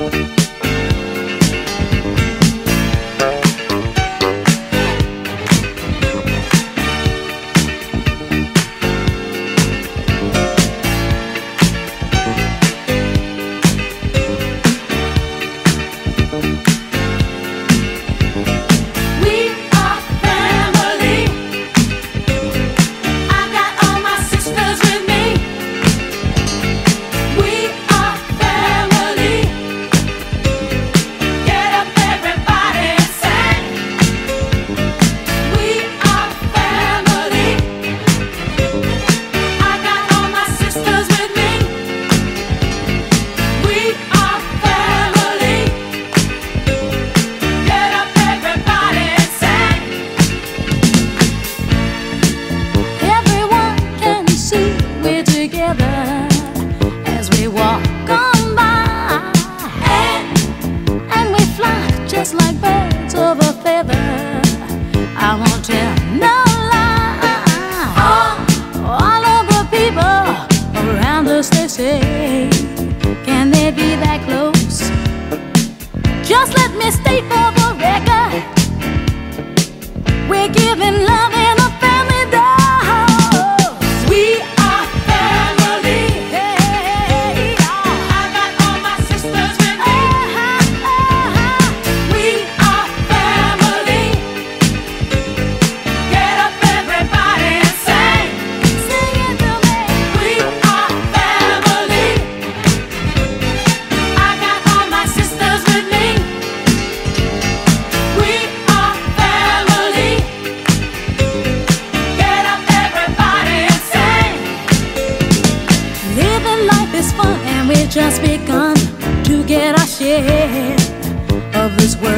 Like birds of a feather, I won't tell no lie. All of the people around us, they say, can they be that close? Just let me state for the record, we're giving love in a family dose. We are family. Hey, I got all my sisters with me. Just begun to get our share of this world.